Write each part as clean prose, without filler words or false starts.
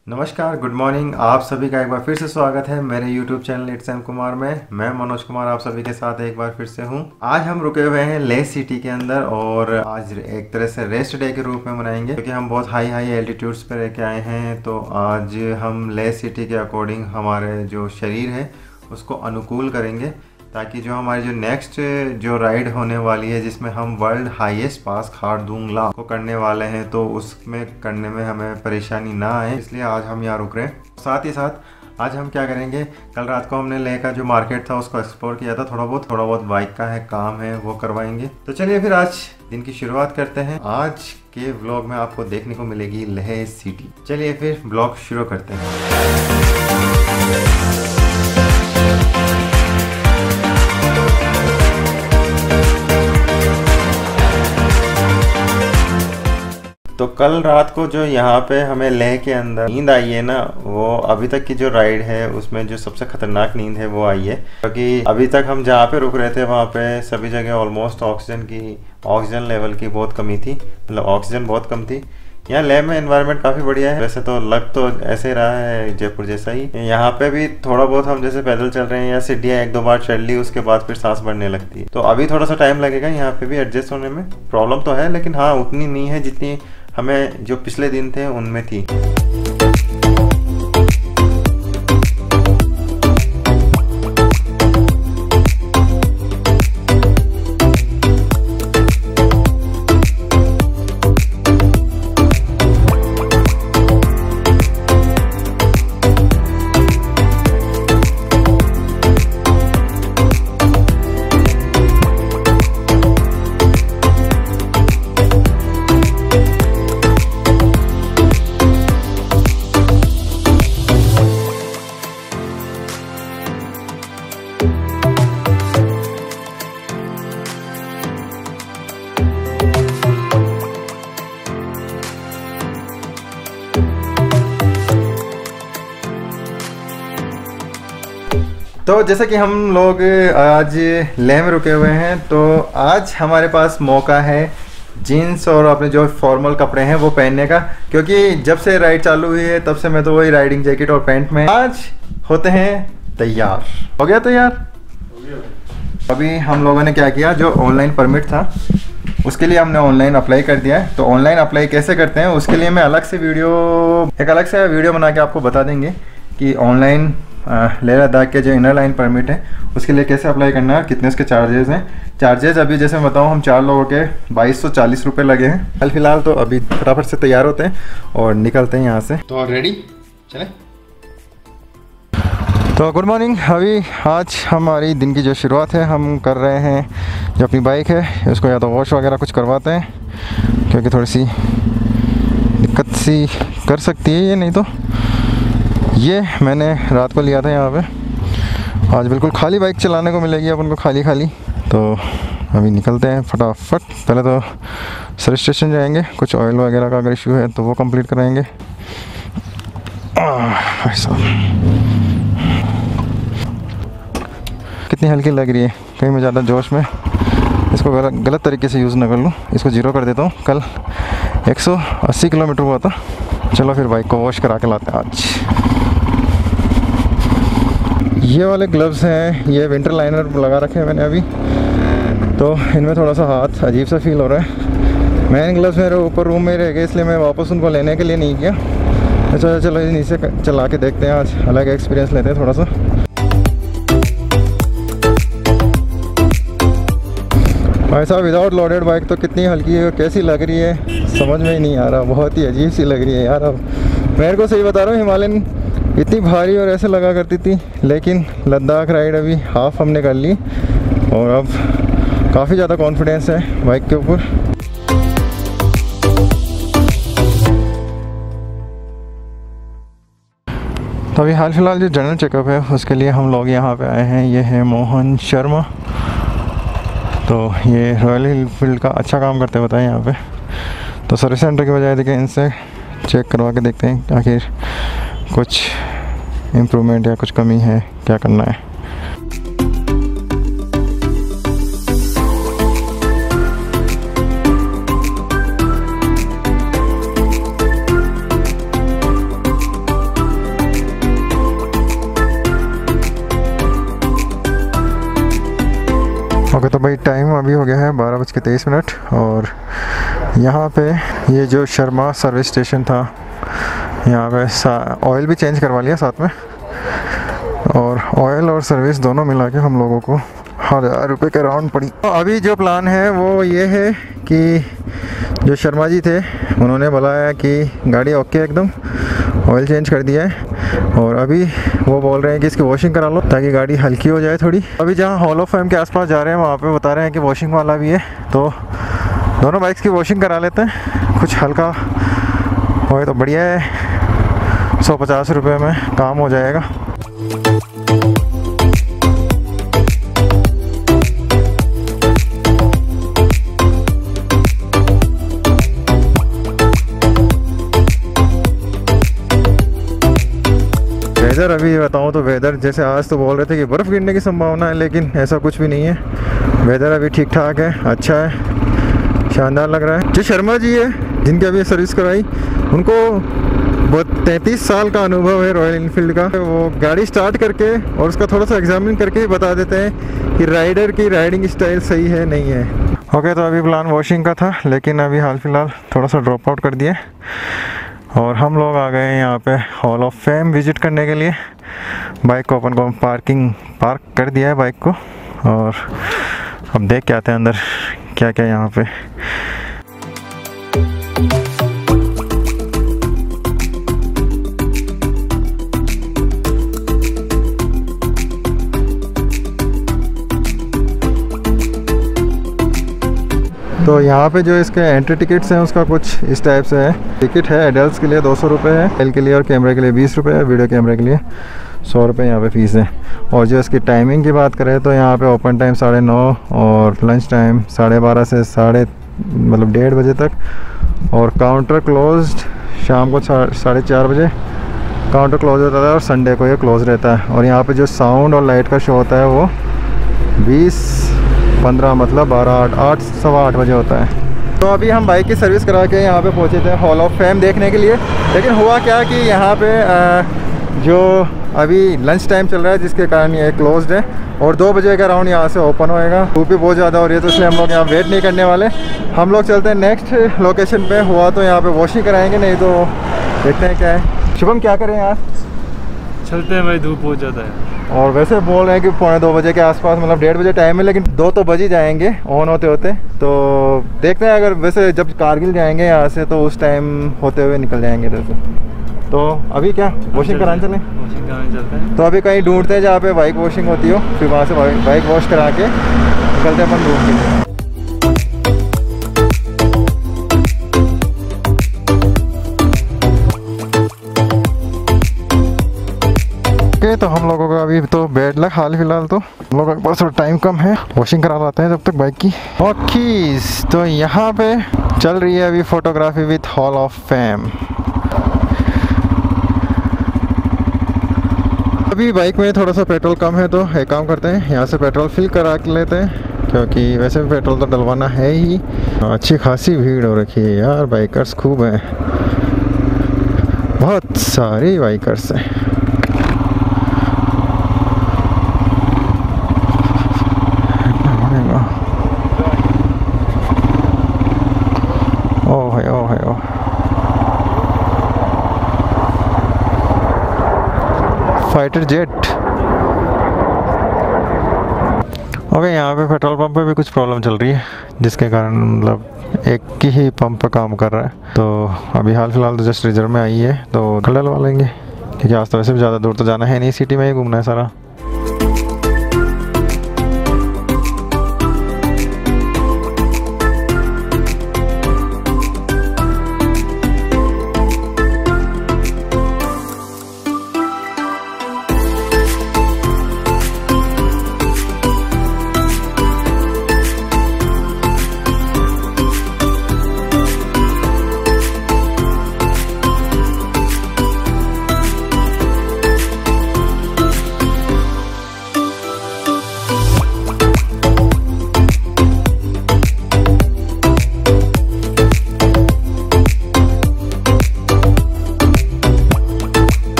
नमस्कार, good morning. आप सभी का एक बार फिर से स्वागत है मेरे YouTube channel it's M Kumar में। मैं मनोज कुमार आप सभी के साथ एक बार फिर से हूँ। आज हम रुके हुए हैं ले सिटी के अंदर और आज एक तरह से रेस्ट डे के रूप में मनाएंगे क्योंकि हम बहुत हाई एल्टीट्यूड्स पे रह के आए हैं। तो आज हम ले सिटी के अकॉर्डिंग हमारे जो शरीर है उसको अनुकूल करेंगे ताकि जो हमारी जो नेक्स्ट जो राइड होने वाली है जिसमें हम world highest pass Khardung La को करने वाले हैं तो उसमें करने में हमें परेशानी ना आए, इसलिए आज हम यहाँ रुक रहे हैं। साथ ही साथ आज हम क्या करेंगे, कल रात को हमने लेह का जो मार्केट था उसको एक्सप्लोर किया था, थोड़ा बहुत बाइक का है काम है वो करवाएंगे। तो चलिए फिर आज दिन की शुरुआत करते हैं। आज के व्लॉग में आपको देखने को मिलेगी लेह सिटी। चलिए फिर ब्लॉग शुरू करते हैं। तो कल रात को जो यहाँ पे हमें लेह के अंदर नींद आई है ना, वो अभी तक की जो राइड है उसमें जो सबसे खतरनाक नींद है वो आई है। क्योंकि अभी तक हम जहाँ पे रुक रहे थे वहाँ पे सभी जगह ऑलमोस्ट ऑक्सीजन लेवल की बहुत कमी थी, मतलब ऑक्सीजन बहुत कम थी। यहाँ लेह में एनवायरनमेंट काफ़ी बढ़िया है, वैसे तो लग तो ऐसे ही रहा है जयपुर जैसा ही। यहाँ पे भी थोड़ा बहुत हम जैसे पैदल चल रहे हैं या सीढ़ियाँ एक दो बार चढ़ ली उसके बाद फिर सांस बढ़ने लगती है। तो अभी थोड़ा सा टाइम लगेगा यहाँ पे भी एडजस्ट होने में। प्रॉब्लम तो है लेकिन हाँ उतनी नहीं है जितनी हमें जो पिछले दिन थे उनमें थी। तो जैसे कि हम लोग आज लेह में रुके हुए हैं तो आज हमारे पास मौका है जीन्स और अपने जो फॉर्मल कपड़े हैं वो पहनने का, क्योंकि जब से राइड चालू हुई है तब से मैं तो वही राइडिंग जैकेट और पैंट में। आज होते हैं तैयार। हो गया तैयार? अभी हम लोगों ने क्या किया, जो ऑनलाइन परमिट था उसके लिए हमने ऑनलाइन अप्लाई कर दिया है। तो ऑनलाइन अप्लाई कैसे करते हैं उसके लिए मैं अलग से वीडियो बना के आपको बता देंगे कि ऑनलाइन लेह लद्दाख के जो इनर लाइन परमिट है उसके लिए कैसे अप्लाई करना है, कितने उसके चार्जेस हैं। चार्जेस अभी जैसे मैं बताऊँ, हम 4 लोगों के 2240 रुपये लगे हैं कल फिलहाल। तो अभी फटाफट से तैयार होते हैं और निकलते हैं यहाँ से। तो रेडी चले। तो गुड मॉर्निंग। अभी आज हमारी दिन की जो शुरुआत है हम कर रहे हैं, जो अपनी बाइक है उसको या तो वॉश वगैरह कुछ करवाते हैं क्योंकि थोड़ी सी दिक्कत सी कर सकती है ये, नहीं तो ये मैंने रात को लिया था यहाँ पे। आज बिल्कुल खाली बाइक चलाने को मिलेगी अपन को, खाली। तो अभी निकलते हैं फटाफट। पहले तो सर्विस स्टेशन जाएंगे, कुछ ऑयल वगैरह का अगर इशू है तो वो कंप्लीट कराएंगे। कितनी हल्की लग रही है, कहीं मैं ज़्यादा जोश में इसको गलत तरीके से यूज़ ना कर लूँ। इसको ज़ीरो कर देता हूँ। कल 180 किलोमीटर हुआ था। चलो फिर बाइक को वॉश करा के लाते हैं आज। ये वाले ग्लव्स हैं, ये विंटर लाइनर लगा रखे हैं मैंने अभी, तो इनमें थोड़ा सा हाथ अजीब सा फील हो रहा है। मेन ग्लव्स मेरे ऊपर रूम में रह गए इसलिए मैं वापस उनको लेने के लिए नहीं किया। अच्छा चलो नीचे चला के देखते हैं, आज अलग एक्सपीरियंस लेते हैं थोड़ा सा। भाई साहब विदाउट लोडेड बाइक तो कितनी हल्की है, कैसी लग रही है समझ में ही नहीं आ रहा, बहुत ही अजीब सी लग रही है यार। अब मेरे को सही बता रहा हूँ, हिमालयन इतनी भारी और ऐसे लगा करती थी, लेकिन लद्दाख राइड अभी हाफ हमने कर ली और अब काफ़ी ज़्यादा कॉन्फिडेंस है बाइक के ऊपर। तो अभी हाल फिलहाल जो जनरल चेकअप है उसके लिए हम लोग यहाँ पे आए हैं। ये है मोहन शर्मा, तो ये रॉयल एनफील्ड का अच्छा काम करते बताएं यहाँ पे। तो सर्विस सेंटर के बजाय देखिए इनसे चेक करवा के देखते हैं आखिर कुछ इम्प्रूवमेंट या कुछ कमी है, क्या करना है। भाई टाइम अभी हो गया है 12:23 और यहाँ पे ये जो शर्मा सर्विस स्टेशन था, यहाँ पे ऑयल भी चेंज करवा लिया साथ में, और ऑयल और सर्विस दोनों मिला के हम लोगों को 1000 रुपये के राउंड पड़ी। तो अभी जो प्लान है वो ये है कि जो शर्मा जी थे उन्होंने बुलाया कि गाड़ी ओके एकदम, ऑयल चेंज कर दिया है, और अभी वो बोल रहे हैं कि इसकी वॉशिंग करा लो ताकि गाड़ी हल्की हो जाए थोड़ी। अभी जहाँ हॉल ऑफ फेम के आसपास जा रहे हैं वहाँ पे बता रहे हैं कि वॉशिंग वाला भी है, तो दोनों बाइक्स की वॉशिंग करा लेते हैं, कुछ हल्का होए तो बढ़िया है। 150 रुपये में काम हो जाएगा। वेदर अभी बताऊँ तो वेदर जैसे आज तो बोल रहे थे कि बर्फ़ गिरने की संभावना है, लेकिन ऐसा कुछ भी नहीं है। वेदर अभी ठीक ठाक है, अच्छा है, शानदार लग रहा है। जो शर्मा जी है जिनकी अभी सर्विस कराई, उनको 33 साल का अनुभव है रॉयल इनफील्ड का। वो गाड़ी स्टार्ट करके और उसका थोड़ा सा एग्जामिन करके ही बता देते हैं कि राइडर की राइडिंग स्टाइल सही है नहीं है। ओके, तो अभी प्लान वॉशिंग का था, लेकिन अभी हाल फिलहाल थोड़ा सा ड्रॉप आउट कर दिया और हम लोग आ गए हैं यहाँ पे हॉल ऑफ फेम विज़िट करने के लिए। बाइक को अपन को पार्क कर दिया है बाइक को, और अब देख के आते हैं अंदर क्या क्या यहाँ पे। तो यहाँ पे जो इसके एंट्री टिकट्स हैं उसका कुछ इस टाइप से है। टिकट है एडल्ट्स के लिए 200 रुपये है, एल के लिए और कैमरे के लिए 20 रुपये है, वीडियो कैमरे के लिए 100 रुपये यहाँ पे फ़ीस है। और जो इसकी टाइमिंग की बात करें तो यहाँ पे ओपन टाइम 9:30 और लंच टाइम 12:30 से 1:30 बजे तक, और काउंटर क्लोज्ड शाम को 4:30 बजे काउंटर क्लोज होता है, और संडे को ये क्लोज रहता है। और यहाँ पर जो साउंड और लाइट का शो होता है वो 20-15 मतलब 8:30 बजे होता है। तो अभी हम बाइक की सर्विस करा के यहाँ पे पहुँचे थे हॉल ऑफ फेम देखने के लिए, लेकिन हुआ क्या कि यहाँ पे जो अभी लंच टाइम चल रहा है जिसके कारण ये क्लोज्ड है, और 2 बजे का राउंड यहाँ से ओपन होएगा। धूप भी बहुत ज़्यादा हो रही है, तो इसलिए हम लोग यहाँ वेट नहीं करने वाले। हम लोग चलते हैं नेक्स्ट लोकेशन पे, हुआ तो यहाँ पे वॉशिंग कराएंगे, नहीं तो देखते हैं क्या है। शुभम क्या करें यार? चलते हैं भाई, धूप बहुत ज़्यादा है। और वैसे बोल रहे हैं कि 2:45 बजे के आसपास, मतलब 1:30 बजे टाइम है, लेकिन 2 तो बज ही जाएंगे ऑन होते होते। तो देखते हैं, अगर वैसे जब कारगिल जाएंगे यहाँ से तो उस टाइम होते हुए निकल जाएंगे इधर से। तो अभी क्या वॉशिंग कराने चलें? वॉशिंग कराने चलते हैं। तो अभी कहीं ढूंढते हैं जहाँ पे बाइक वॉशिंग होती हो, फिर वहाँ से बाइक वॉश करा के निकलते हैं अपन रूम के लिए। तो हम लोगों का अभी तो बैड लक, हाल फिलहाल तो हम लोगों के पास थोड़ा टाइम कम है, वॉशिंग करा लाते हैं जब तक बाइक की। ओके, तो यहाँ पे चल रही है अभी photography with hall of fame. अभी बाइक में थोड़ा सा पेट्रोल कम है, तो एक काम करते हैं यहाँ से पेट्रोल फिल करा के लेते हैं, क्योंकि वैसे भी पेट्रोल तो डलवाना है ही। अच्छी खासी भीड़ हो रखी है यार, बाइकर्स खूब हैं, बहुत सारे बाइकर्स हैं। Fighter jet. ओके, यहाँ पे पेट्रोल पंप पे भी कुछ प्रॉब्लम चल रही है, जिसके कारण मतलब एक ही पंप पे काम कर रहा है। तो अभी हाल फिलहाल तो जस्ट रिजर्व में आई है, तो कल डलवा लेंगे, क्योंकि आज तो वैसे भी ज़्यादा दूर तो जाना है नहीं, सिटी में ही घूमना है सारा।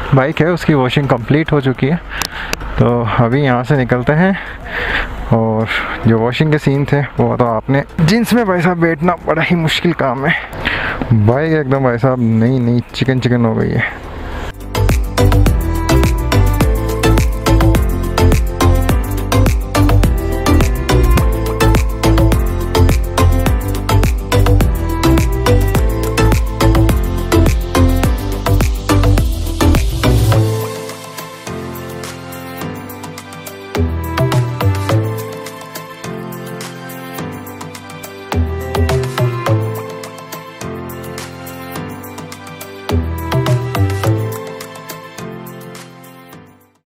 बाइक है उसकी वॉशिंग कंप्लीट हो चुकी है, तो अभी यहाँ से निकलते हैं। और जो वॉशिंग के सीन थे वो तो आपने, जींस में भाई साहब बैठना बड़ा ही मुश्किल काम है। बाइक एकदम भाई साहब नई चिकन हो गई है।